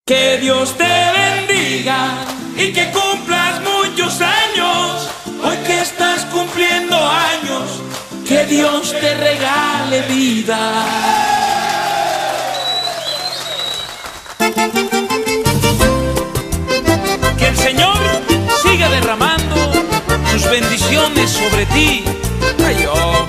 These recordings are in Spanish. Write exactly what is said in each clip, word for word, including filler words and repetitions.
Que Dios te bendiga y que cumplas muchos años. Hoy que estás cumpliendo años, que Dios te regale vida. Que el Señor siga derramando sus bendiciones sobre ti. Ay, oh.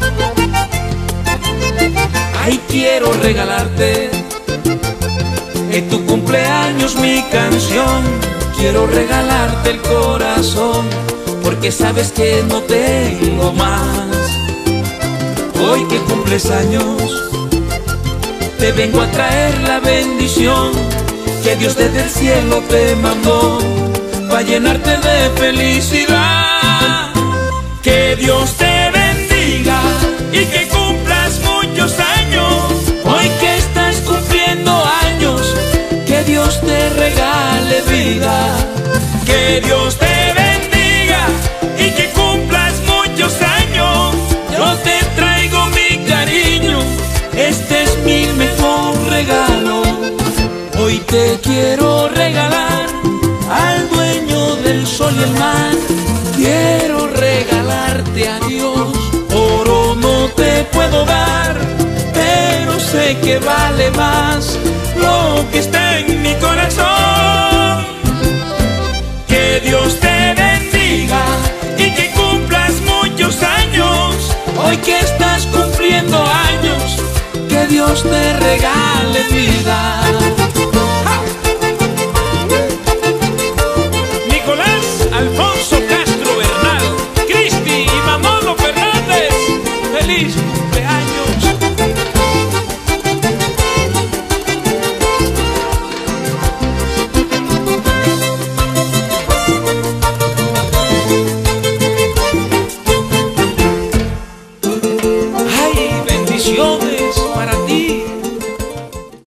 Ay, quiero regalarte en tu cumpleaños mi canción. Quiero regalarte el corazón, porque sabes que no tengo más. Hoy que cumples años, te vengo a traer la bendición que Dios desde el cielo te mandó, para llenarte de felicidad. Que Dios te bendiga y que cumplas muchos años. Hoy que estás cumpliendo años, que Dios te regale vida. Que Dios te bendiga y que cumplas muchos años. Yo te traigo mi cariño, este es mi mejor regalo. Hoy te quiero regalar al dueño del sol y el mar. Quiero regalarte a Dios. Oro no te puedo dar, pero sé que vale más lo que está en mi corazón. Que Dios te bendiga y que cumplas muchos años. Hoy que estás cumpliendo años, que Dios te regale vida.